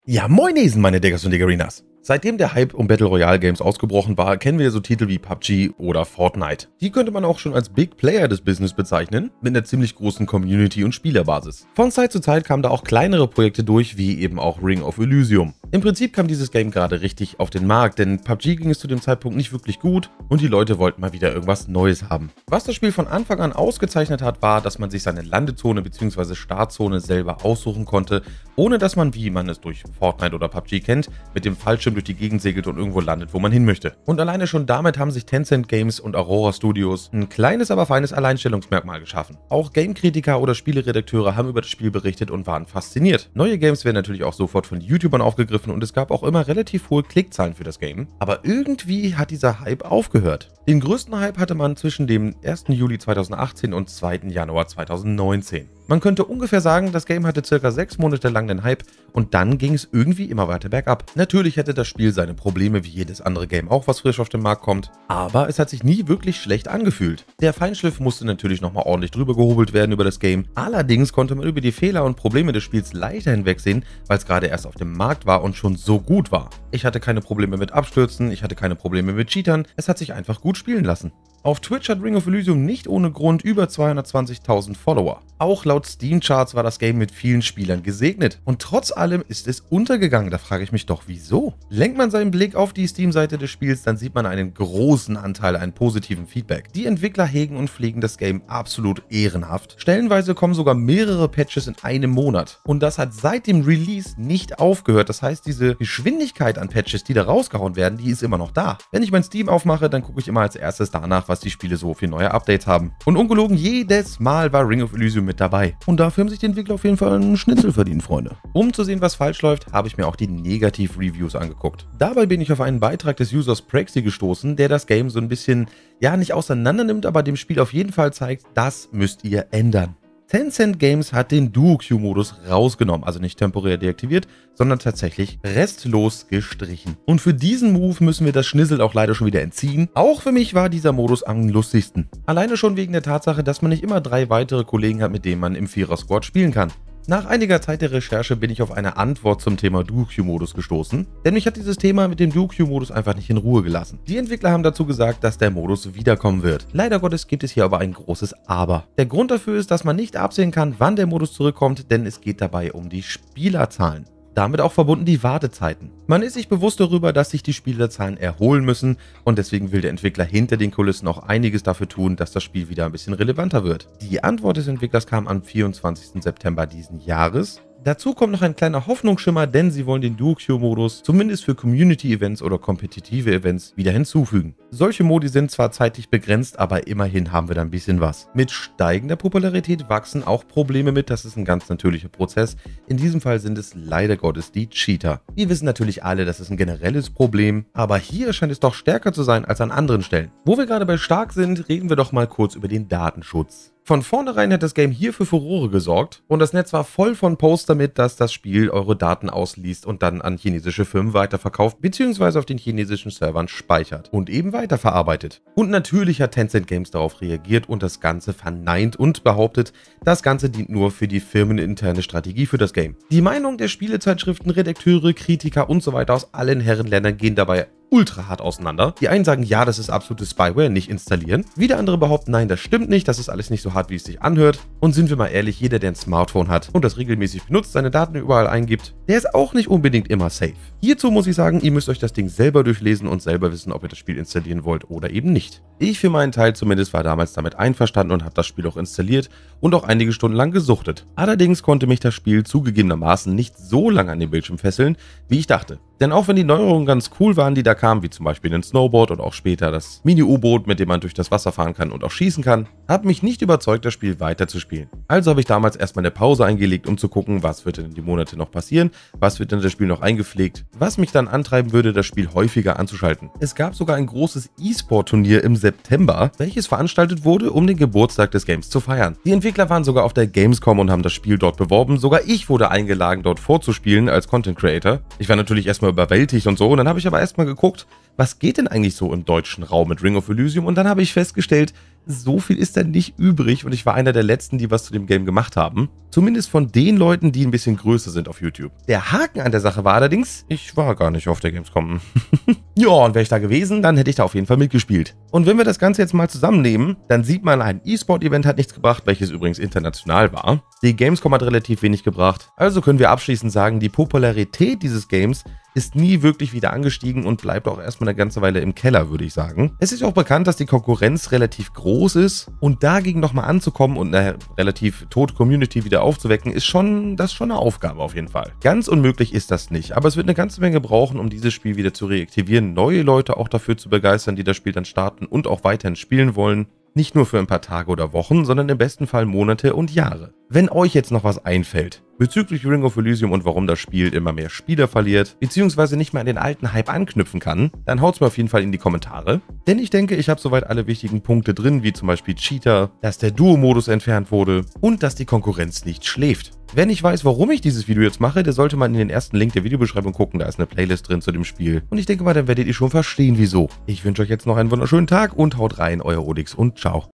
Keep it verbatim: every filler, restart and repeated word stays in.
Ja, moinesen, meine Diggers und Diggerinas. Seitdem der Hype um Battle Royale Games ausgebrochen war, kennen wir so Titel wie P U B G oder Fortnite. Die könnte man auch schon als Big Player des Business bezeichnen, mit einer ziemlich großen Community und Spielerbasis. Von Zeit zu Zeit kamen da auch kleinere Projekte durch, wie eben auch Ring of Elysium. Im Prinzip kam dieses Game gerade richtig auf den Markt, denn P U B G ging es zu dem Zeitpunkt nicht wirklich gut und die Leute wollten mal wieder irgendwas Neues haben. Was das Spiel von Anfang an ausgezeichnet hat, war, dass man sich seine Landezone bzw. Startzone selber aussuchen konnte, ohne dass man, wie man es durch Fortnite oder P U B G kennt, mit dem Fallschirm durch die Gegend segelt und irgendwo landet, wo man hin möchte. Und alleine schon damit haben sich Tencent Games und Aurora Studios ein kleines, aber feines Alleinstellungsmerkmal geschaffen. Auch Gamekritiker oder Spieleredakteure haben über das Spiel berichtet und waren fasziniert. Neue Games werden natürlich auch sofort von YouTubern aufgegriffen und es gab auch immer relativ hohe Klickzahlen für das Game. Aber irgendwie hat dieser Hype aufgehört. Den größten Hype hatte man zwischen dem ersten Juli zweitausendachtzehn und zweiten Januar zweitausendneunzehn. Man könnte ungefähr sagen, das Game hatte circa sechs Monate lang den Hype und dann ging es irgendwie immer weiter bergab. Natürlich hätte das Spiel seine Probleme wie jedes andere Game auch, was frisch auf den Markt kommt, aber es hat sich nie wirklich schlecht angefühlt. Der Feinschliff musste natürlich nochmal ordentlich drüber gehobelt werden über das Game, allerdings konnte man über die Fehler und Probleme des Spiels leichter hinwegsehen, weil es gerade erst auf dem Markt war und schon so gut war. Ich hatte keine Probleme mit Abstürzen, ich hatte keine Probleme mit Cheatern, es hat sich einfach gut spielen lassen. Auf Twitch hat Ring of Elysium nicht ohne Grund über zweihundertzwanzigtausend Follower. Auch laut Steam-Charts war das Game mit vielen Spielern gesegnet. Und trotz allem ist es untergegangen. Da frage ich mich doch, wieso? Lenkt man seinen Blick auf die Steam-Seite des Spiels, dann sieht man einen großen Anteil an positiven Feedback. Die Entwickler hegen und pflegen das Game absolut ehrenhaft. Stellenweise kommen sogar mehrere Patches in einem Monat. Und das hat seit dem Release nicht aufgehört. Das heißt, diese Geschwindigkeit an Patches, die da rausgehauen werden, die ist immer noch da. Wenn ich mein Steam aufmache, dann gucke ich immer als erstes danach, was die Spiele so für neue Updates haben. Und ungelogen, jedes Mal war Ring of Elysium mit dabei. Und dafür haben sich die Entwickler auf jeden Fall einen Schnitzel verdient, Freunde. Um zu sehen, was falsch läuft, habe ich mir auch die Negativ-Reviews angeguckt. Dabei bin ich auf einen Beitrag des Users Praxi gestoßen, der das Game so ein bisschen, ja, nicht auseinander nimmt, aber dem Spiel auf jeden Fall zeigt, das müsst ihr ändern. Tencent Games hat den Duo-Queue-Modus rausgenommen, also nicht temporär deaktiviert, sondern tatsächlich restlos gestrichen. Und für diesen Move müssen wir das Schnissel auch leider schon wieder entziehen. Auch für mich war dieser Modus am lustigsten. Alleine schon wegen der Tatsache, dass man nicht immer drei weitere Kollegen hat, mit denen man im Vierer-Squad spielen kann. Nach einiger Zeit der Recherche bin ich auf eine Antwort zum Thema Duo-Queue-Modus gestoßen, denn mich hat dieses Thema mit dem Duo-Queue-Modus einfach nicht in Ruhe gelassen. Die Entwickler haben dazu gesagt, dass der Modus wiederkommen wird. Leider Gottes gibt es hier aber ein großes Aber. Der Grund dafür ist, dass man nicht absehen kann, wann der Modus zurückkommt, denn es geht dabei um die Spielerzahlen. Damit auch verbunden die Wartezeiten. Man ist sich bewusst darüber, dass sich die Spielerzahlen erholen müssen und deswegen will der Entwickler hinter den Kulissen auch einiges dafür tun, dass das Spiel wieder ein bisschen relevanter wird. Die Antwort des Entwicklers kam am vierundzwanzigsten September diesen Jahres. Dazu kommt noch ein kleiner Hoffnungsschimmer, denn sie wollen den Duo-Queue-Modus zumindest für Community-Events oder kompetitive Events wieder hinzufügen. Solche Modi sind zwar zeitlich begrenzt, aber immerhin haben wir da ein bisschen was. Mit steigender Popularität wachsen auch Probleme mit, das ist ein ganz natürlicher Prozess. In diesem Fall sind es leider Gottes die Cheater. Wir wissen natürlich alle, das ist ein generelles Problem, aber hier scheint es doch stärker zu sein als an anderen Stellen. Wo wir gerade bei stark sind, reden wir doch mal kurz über den Datenschutz. Von vornherein hat das Game hier für Furore gesorgt und das Netz war voll von Posts damit, dass das Spiel eure Daten ausliest und dann an chinesische Firmen weiterverkauft bzw. auf den chinesischen Servern speichert und eben weiterverarbeitet. Und natürlich hat Tencent Games darauf reagiert und das Ganze verneint und behauptet, das Ganze dient nur für die firmeninterne Strategie für das Game. Die Meinung der Spielezeitschriften, Redakteure, Kritiker und so weiter aus allen Herrenländern gehen dabei ultra hart auseinander. Die einen sagen, ja, das ist absolute Spyware, nicht installieren. Wieder andere behaupten, nein, das stimmt nicht, das ist alles nicht so hart, wie es sich anhört. Und sind wir mal ehrlich, jeder, der ein Smartphone hat und das regelmäßig benutzt, seine Daten überall eingibt, der ist auch nicht unbedingt immer safe. Hierzu muss ich sagen, ihr müsst euch das Ding selber durchlesen und selber wissen, ob ihr das Spiel installieren wollt oder eben nicht. Ich für meinen Teil zumindest war damals damit einverstanden und habe das Spiel auch installiert und auch einige Stunden lang gesuchtet. Allerdings konnte mich das Spiel zugegebenermaßen nicht so lange an den Bildschirm fesseln, wie ich dachte. Denn auch wenn die Neuerungen ganz cool waren, die da kamen, wie zum Beispiel ein Snowboard und auch später das Mini-U-Boot, mit dem man durch das Wasser fahren kann und auch schießen kann, hat mich nicht überzeugt, das Spiel weiterzuspielen. Also habe ich damals erstmal eine Pause eingelegt, um zu gucken, was wird denn in die Monate noch passieren, was wird in das Spiel noch eingepflegt, was mich dann antreiben würde, das Spiel häufiger anzuschalten. Es gab sogar ein großes E-Sport-Turnier im September, welches veranstaltet wurde, um den Geburtstag des Games zu feiern. Die Entwickler waren sogar auf der Gamescom und haben das Spiel dort beworben, sogar ich wurde eingeladen, dort vorzuspielen als Content Creator. Ich war natürlich erstmal überwältigt und so, und dann habe ich aber erstmal geguckt, was geht denn eigentlich so im deutschen Raum mit Ring of Elysium, und dann habe ich festgestellt, so viel ist da nicht übrig und ich war einer der letzten, die was zu dem Game gemacht haben. Zumindest von den Leuten, die ein bisschen größer sind auf YouTube. Der Haken an der Sache war allerdings, ich war gar nicht auf der Gamescom. Ja, und wäre ich da gewesen, dann hätte ich da auf jeden Fall mitgespielt. Und wenn wir das Ganze jetzt mal zusammennehmen, dann sieht man, ein E-Sport-Event hat nichts gebracht, welches übrigens international war. Die Gamescom hat relativ wenig gebracht. Also können wir abschließend sagen, die Popularität dieses Games ist nie wirklich wieder angestiegen und bleibt auch erstmal eine ganze Weile im Keller, würde ich sagen. Es ist auch bekannt, dass die Konkurrenz relativ groß ist und dagegen nochmal anzukommen und eine relativ tote Community wieder aufzuwecken, ist schon, das ist schon eine Aufgabe auf jeden Fall. Ganz unmöglich ist das nicht, aber es wird eine ganze Menge brauchen, um dieses Spiel wieder zu reaktivieren, neue Leute auch dafür zu begeistern, die das Spiel dann starten und auch weiterhin spielen wollen. Nicht nur für ein paar Tage oder Wochen, sondern im besten Fall Monate und Jahre. Wenn euch jetzt noch was einfällt bezüglich Ring of Elysium und warum das Spiel immer mehr Spieler verliert, beziehungsweise nicht mehr an den alten Hype anknüpfen kann, dann haut's mir auf jeden Fall in die Kommentare. Denn ich denke, ich habe soweit alle wichtigen Punkte drin, wie zum Beispiel Cheater, dass der Duo-Modus entfernt wurde und dass die Konkurrenz nicht schläft. Wer nicht weiß, warum ich dieses Video jetzt mache, der sollte mal in den ersten Link der Videobeschreibung gucken, da ist eine Playlist drin zu dem Spiel. Und ich denke mal, dann werdet ihr schon verstehen, wieso. Ich wünsche euch jetzt noch einen wunderschönen Tag und haut rein, euer Odix und ciao.